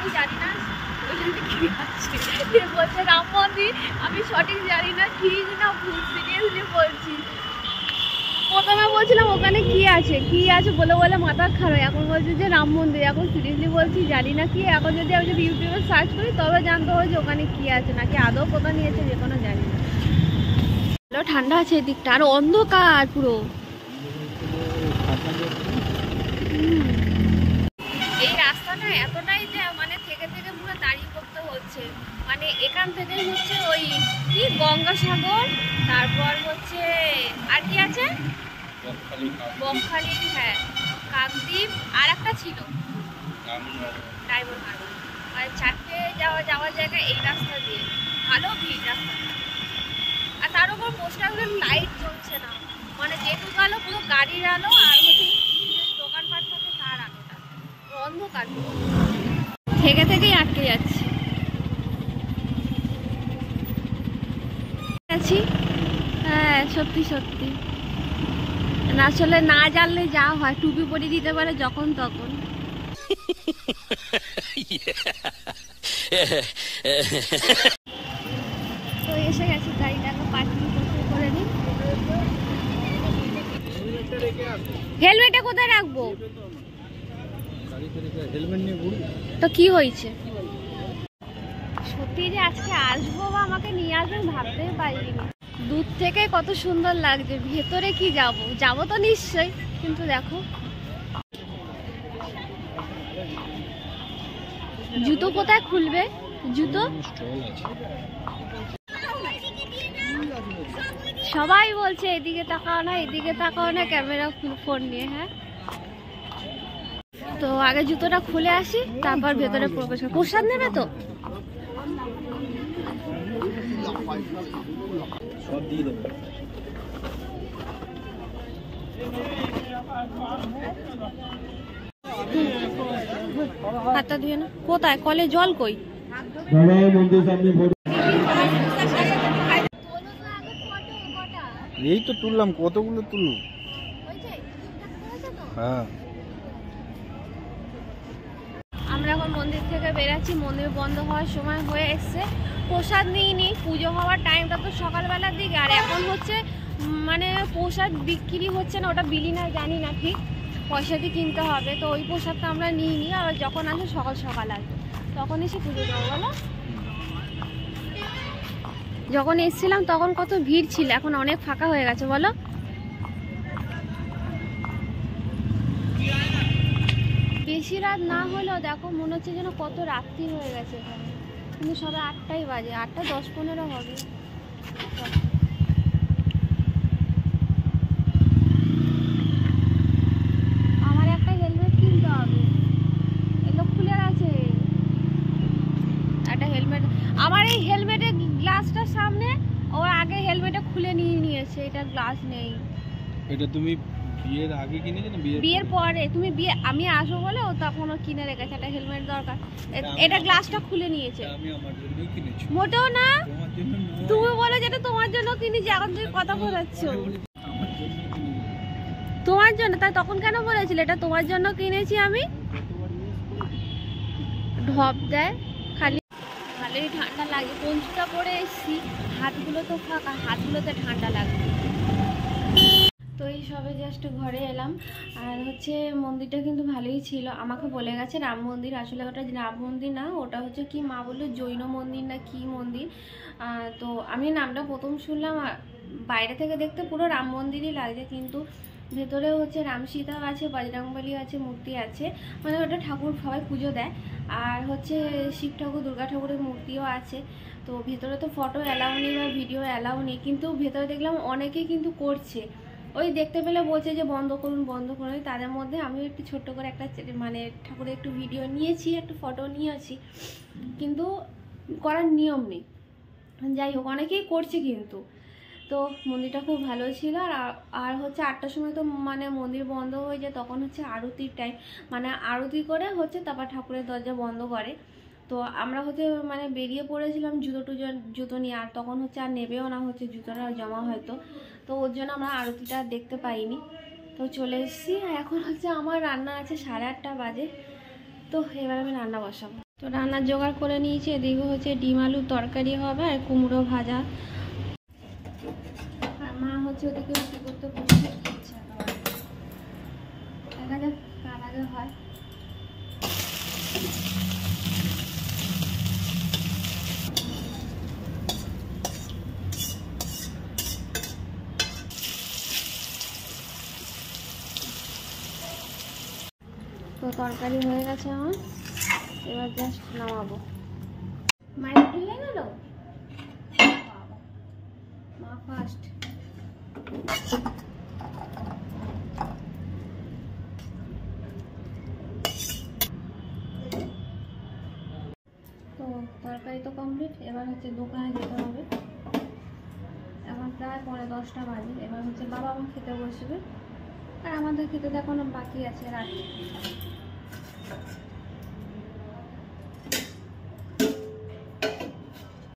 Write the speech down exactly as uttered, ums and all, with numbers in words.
জানি না ওইখানে কি আছে, বলছে রাম মন্দির। আমি সঠিক জানি না ঠিক না ভুল, সিরিয়াসলি বলছি। প্রথমে বলছিলাম ওখানে কি আছে কি আছে বলে বলে মাথা খারাপ, এখন বলছি যে রাম মন্দির। এখন সিরিয়াসলি বলছি জানি না কি। এখন যদি আমি যদি ইউটিউবে সার্চ করি তবে জানতে হবে যে ওখানে কি আছে, নাকি আদৌ কোথাও নিয়েছে যে কোনো জানি না। ভালো ঠান্ডা আছে এদিকটা, আর অন্ধকার পুরো। এই রাস্তাটা এতটাই যে মানে থেকে থেকে পুরো দাঁড়িয়ে করতে হচ্ছে। মানে এখান থেকে হচ্ছে ওই কি গঙ্গাসাগর, তারপর হচ্ছে আর কি আছে বকখালি, হ্যাঁ কাকদ্বীপ, আর একটা ছিল ডায়মন্ড হারবার। আর চারটে যাওয়া যাওয়ার জায়গা এই রাস্তা দিয়ে। ভালো ভিড় রাস্তাটা, আর তার উপর পোস্টারগুলোর লাইট জ্বলছে না, মানে যেটুকু আলো পুরো গাড়ির আলো আর হচ্ছে দোকানপাট থাকে তার আলোটা, অন্ধকার থেকে থেকেই আটকে যাচ্ছে। আছি হ্যাঁ সত্যি সত্যি, আসলে না জানলে যা হয়, টুপি পরিয়ে দিতে পারে যখন তখন। তো এসে গেছি, গাড়িটাকে পার্কিং করতে করে দিই। হেলমেটটা কোথায় রাখবো? তো কি হয়েছে? সত্যি যে আজকে আসবো বা আমাকে নিয়ে আসবেন ভাবতেই পারিনি। দূর থেকে কত সুন্দর লাগছে, ভেতরে কি যাব যাবো তো নিশ্চয়ই, কিন্তু দেখো জুতো কোথায় খুলবে? জুতো সবাই বলছে এদিকে তাকাও না এদিকে তাকাও না, ক্যামেরা ফোন নিয়ে। হ্যাঁ তো আগে জুতোটা খুলে আসি, তারপর ভেতরে প্রবেশ। প্রসাদ নেবে তো? হাতটা ধুয়ে না। কোথায় কলে জল কই? এই তো তুললাম, কতগুলো তুললো। হ্যাঁ আমরা এখন মন্দির থেকে বেরাচ্ছি, মন্দির বন্ধ হওয়ার সময় হয়ে এসছে। প্রসাদ নিইনি, পুজো হওয়ার টাইমটা তো সকালবেলার দিকে, আর এখন হচ্ছে মানে প্রসাদ বিক্রি হচ্ছে না, ওটা বিলি না জানি না ঠিক, পয়সা দিয়ে কিনতে হবে। তো ওই প্রসাদটা আমরা নিইনি, আর যখন আসে সকাল সকাল আসবে তখন এসে পুজো দেবো। বলো যখন এসছিলাম তখন কত ভিড় ছিল, এখন অনেক ফাঁকা হয়ে গেছে। বলো বেশি রাত না হলেও দেখো মনে হচ্ছে যেন কত রাত্রি হয়ে গেছে এখানে, কিন্তু সবে আটটাই বাজে, আটটা দশ পনেরো হবে। আমার একটা হেলমেট কিনতে হবে, এগুলো খুলে আছে একটা হেলমেট। আমার এই হেলমেটের গ্লাসটার সামনে ওর আগে হেলমেটটা খুলে নিয়ে নিয়েছে, এটা গ্লাস নেই। এটা তুমি বিয়ের আগে কিনেছো না বিয়ের পরে? তুমি বিয়ে আমি আসবো বলে ও তখন কিনে রেখেছে, একটা হেলমেট দরকার, এটা গ্লাসটা খুলে নিয়েছে। আমি আমার জন্যই কিনেছি। মোটেও না, তোমার জন্য নয়। তুমি বলে যেটা তোমার জন্য কিনেছি, এখন তুমি কথা বলাচ্ছ। তোমার জন্য? তাই তখন কেন বলেছিলে এটা তোমার জন্য কিনেছি আমি? ঢপ দেয় খালি। ভালোই ঠান্ডা লাগে, পঞ্চুটা পরে এসছি, হাতগুলো তো ফাঁকা, হাতগুলোতে ঠান্ডা লাগবে। তো এই সবে জাস্ট ঘরে এলাম, আর হচ্ছে মন্দিরটা কিন্তু ভালোই ছিল। আমাকে বলে গেছে রাম মন্দির, আসলে ওটা রাম মন্দির না, ওটা হচ্ছে কি মা বললো জৈন মন্দির না কি মন্দির। তো আমি নামটা প্রথম শুনলাম, বাইরে থেকে দেখতে পুরো রাম মন্দিরই লাগছে, কিন্তু ভেতরে হচ্ছে রাম সীতাও আছে, বজরংবলী আছে, মূর্তি আছে, মানে ওটা ঠাকুর সবাই পুজো দেয়। আর হচ্ছে শিব ঠাকুর দুর্গা ঠাকুরের মূর্তিও আছে। তো ভেতরে তো ফটো অ্যালাউ নেই বা ভিডিও অ্যালাউ নেই, কিন্তু ভেতরে দেখলাম অনেকেই কিন্তু করছে, ওই দেখতে পেলে বলছে যে বন্ধ করুন বন্ধ করুন। তাদের মধ্যে আমিও একটু ছোট্ট করে একটা মানে ঠাকুরের একটু ভিডিও নিয়েছি, একটু ফটো নিয়েছি, কিন্তু করার নিয়ম নেই। যাই হোক অনেকেই করছে কিন্তু। তো মন্দিরটা খুব ভালো ছিল। আর আর হচ্ছে আটটার সময় তো মানে মন্দির বন্ধ হয়ে যায়, তখন হচ্ছে আরতির টাইম, মানে আরতি করে হচ্ছে তারপর ঠাকুরের দরজা বন্ধ করে। তো আমরা হচ্ছে মানে বেরিয়ে পড়েছিলাম জুতো টুজো জুতো নিয়ে, আর তখন হচ্ছে আর নেবেও না, হচ্ছে জুতোটা জমা হয়তো, তো ওর জন্য আমরা আরতিটা দেখতে পাইনি। তো চলে এসেছি, এখন হচ্ছে আমার রান্না আছে, সাড়ে আটটা বাজে, তো এবার আমি রান্না বসাবো। তো রান্নার জোগাড় করে নিয়েছি। এদিকে হচ্ছে ডিম আলুর তরকারি হবে আর কুমড়ো ভাজা। আর মা হচ্ছে ওদিকে রুটি করতে বসে দিচ্ছে। দেখা যাক কার আগে হয়। তো তরকারি হয়ে গেছে আমার, এবার জাস্ট নামাবো। মায়ের ঢেলে গেল মা ফার্স্ট। তো তরকারি তো কমপ্লিট, এবার হচ্ছে দোকানে যেতে হবে। এখন প্রায় পরে দশটা বাজে। এবার হচ্ছে বাবা মা খেতে বসবে আর আমাদের খেতে তো এখনো বাকি আছে রাত।